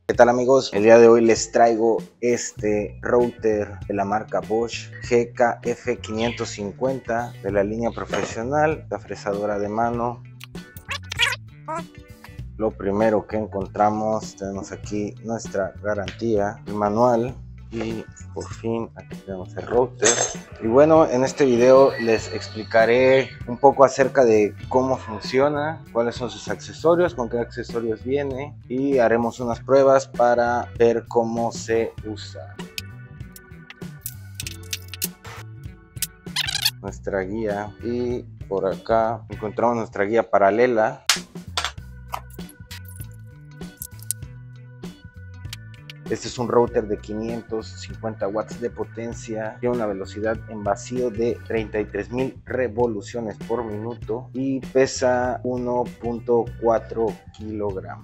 ¿Qué tal amigos? El día de hoy les traigo este router de la marca Bosch GKF550 de la línea profesional, la fresadora de mano. Lo primero que encontramos, tenemos aquí nuestra garantía, el manual y por fin aquí tenemos el router. Y bueno, en este video les explicaré un poco acerca de cómo funciona, cuáles son sus accesorios, con qué accesorios viene y haremos unas pruebas para ver cómo se usa. Nuestra guía, y por acá encontramos nuestra guía paralela. Este es un router de 550 watts de potencia, tiene una velocidad en vacío de 33.000 revoluciones por minuto y pesa 1.4 kilogramos.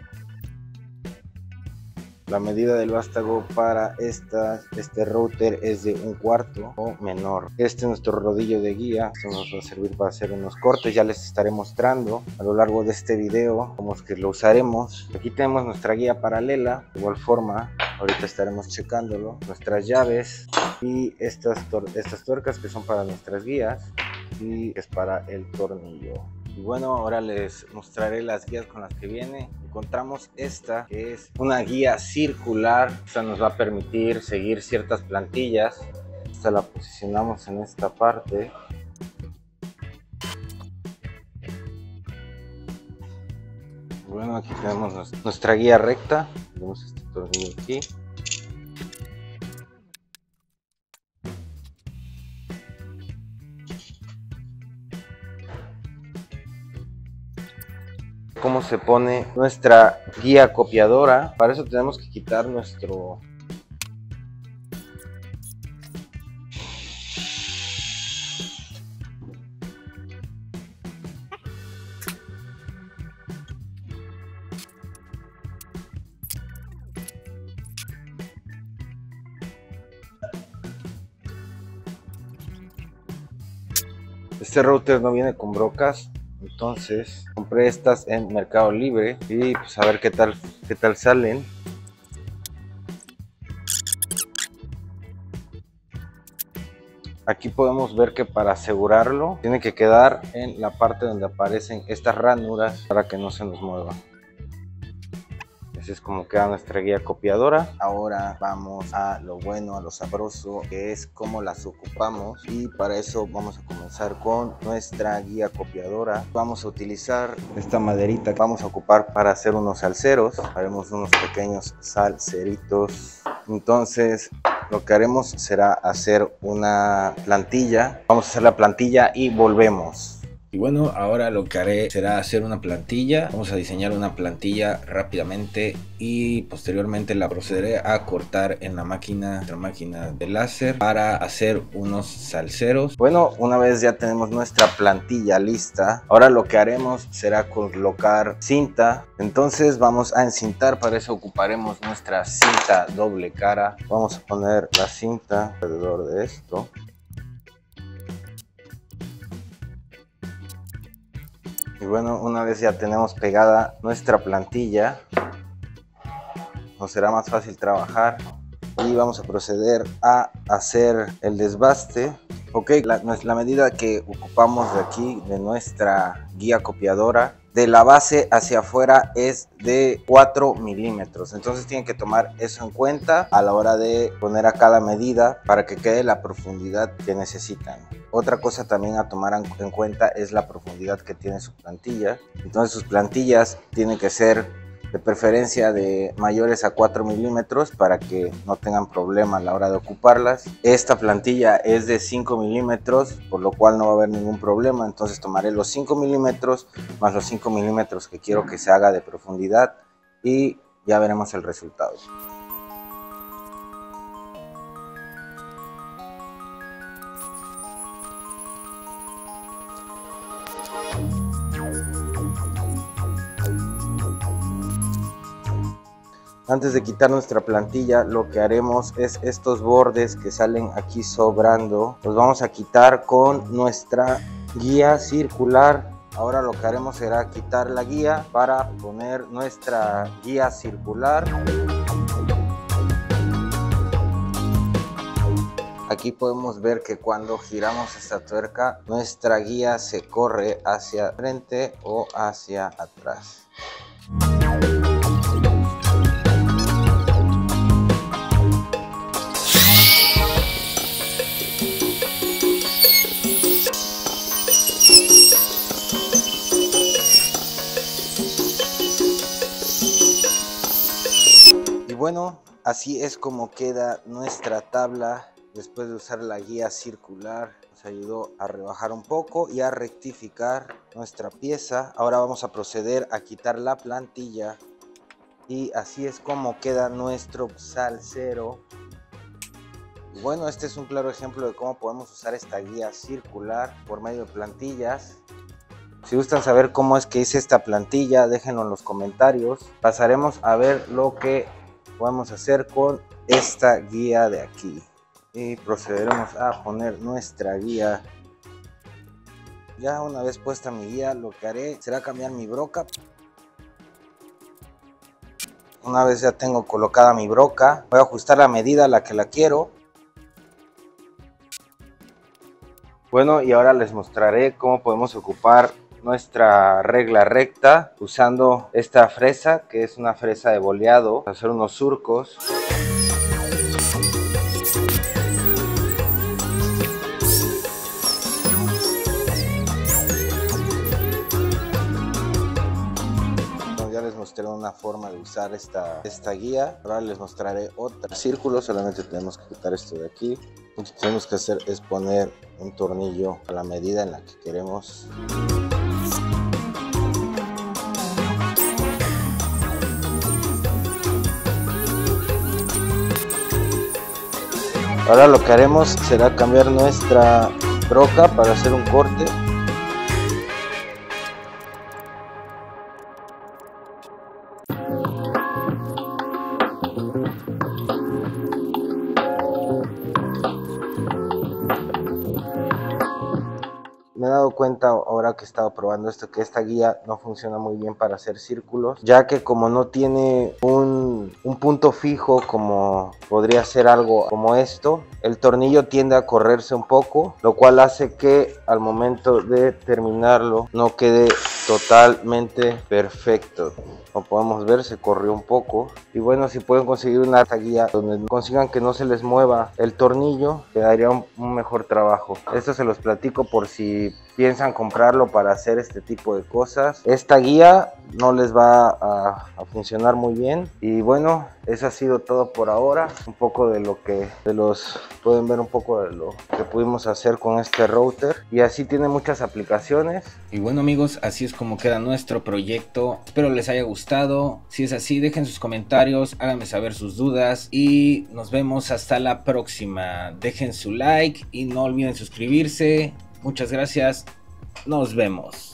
La medida del vástago para este router es de 1/4 o menor. Este es nuestro rodillo de guía. Esto nos va a servir para hacer unos cortes. Ya les estaré mostrando a lo largo de este video cómo es que lo usaremos. Aquí tenemos nuestra guía paralela. De igual forma, ahorita estaremos checándolo. Nuestras llaves y estas tuercas que son para nuestras guías y es para el tornillo. Y bueno, ahora les mostraré las guías con las que viene. Encontramos esta, que es una guía circular. Esta nos va a permitir seguir ciertas plantillas. Esta la posicionamos en esta parte. Bueno, aquí tenemos nuestra guía recta. Tenemos este tornillo aquí. Cómo se pone nuestra guía copiadora. Para eso tenemos que quitar Este router no viene con brocas. Entonces compré estas en Mercado Libre y pues a ver qué tal salen. Aquí podemos ver que para asegurarlo tiene que quedar en la parte donde aparecen estas ranuras para que no se nos mueva. Así es como queda nuestra guía copiadora. Ahora vamos a lo bueno, a lo sabroso, que es cómo las ocupamos. Y para eso vamos a comenzar con nuestra guía copiadora. Vamos a utilizar esta maderita que vamos a ocupar para hacer unos salseros. Haremos unos pequeños salseritos. Entonces lo que haremos será hacer una plantilla. Vamos a hacer la plantilla y volvemos. Y bueno, ahora lo que haré será hacer una plantilla. Vamos a diseñar una plantilla rápidamente y posteriormente la procederé a cortar en la máquina de láser para hacer unos salseros. Bueno, una vez ya tenemos nuestra plantilla lista, ahora lo que haremos será colocar cinta. Entonces vamos a encintar, para eso ocuparemos nuestra cinta doble cara. Vamos a poner la cinta alrededor de esto. Y bueno, una vez ya tenemos pegada nuestra plantilla, nos será más fácil trabajar y vamos a proceder a hacer el desbaste. Ok, la medida que ocupamos de aquí, de nuestra guía copiadora, de la base hacia afuera es de 4 milímetros. Entonces tienen que tomar eso en cuenta a la hora de poner acá la medida para que quede la profundidad que necesitan. Otra cosa también a tomar en cuenta es la profundidad que tiene su plantilla. Entonces sus plantillas tienen que ser de preferencia de mayores a 4 milímetros para que no tengan problema a la hora de ocuparlas. Esta plantilla es de 5 milímetros, por lo cual no va a haber ningún problema. Entonces tomaré los 5 milímetros más los 5 milímetros que quiero que se haga de profundidad y ya veremos el resultado. Antes de quitar nuestra plantilla, lo que haremos es estos bordes que salen aquí sobrando, los vamos a quitar con nuestra guía circular Ahora lo que haremos será quitar la guía para poner nuestra guía circular. Aquí podemos ver que cuando giramos esta tuerca, nuestra guía se corre hacia frente o hacia atrás. Y bueno, así es como queda nuestra tabla. Después de usar la guía circular, nos ayudó a rebajar un poco y a rectificar nuestra pieza. Ahora vamos a proceder a quitar la plantilla y así es como queda nuestro salsero. Y bueno, este es un claro ejemplo de cómo podemos usar esta guía circular por medio de plantillas. Si gustan saber cómo es que hice esta plantilla, déjenlo en los comentarios. Pasaremos a ver lo que podemos hacer con esta guía de aquí. Y procederemos a poner nuestra guía. Ya una vez puesta mi guía, lo que haré será cambiar mi broca. Una vez ya tengo colocada mi broca, voy a ajustar la medida a la que la quiero. Bueno, y ahora les mostraré cómo podemos ocupar nuestra regla recta usando esta fresa, que es una fresa de boleado, para hacer unos surcos. Les mostré una forma de usar esta guía. Ahora les mostraré otra. Círculo, solamente tenemos que quitar esto de aquí. Lo que tenemos que hacer es poner un tornillo a la medida en la que queremos. Ahora lo que haremos será cambiar nuestra broca para hacer un corte. Me he dado cuenta ahora que he estado probando esto que esta guía no funciona muy bien para hacer círculos, ya que como no tiene un punto fijo como podría ser algo como esto, el tornillo tiende a correrse un poco, lo cual hace que al momento de terminarlo no quede totalmente perfecto. Como podemos ver, se corrió un poco. Y bueno, si pueden conseguir una guía donde consigan que no se les mueva el tornillo, quedaría un mejor trabajo. Esto se los platico por si piensan comprarlo para hacer este tipo de cosas. Esta guía no les va a funcionar muy bien. Y bueno, eso ha sido todo por ahora. Un poco de lo que pueden ver un poco de lo que pudimos hacer con este router. Y así tiene muchas aplicaciones. Y bueno amigos, así es como queda nuestro proyecto. Espero les haya gustado. Si es así, dejen sus comentarios, háganme saber sus dudas y nos vemos hasta la próxima. Dejen su like y no olviden suscribirse. Muchas gracias. Nos vemos.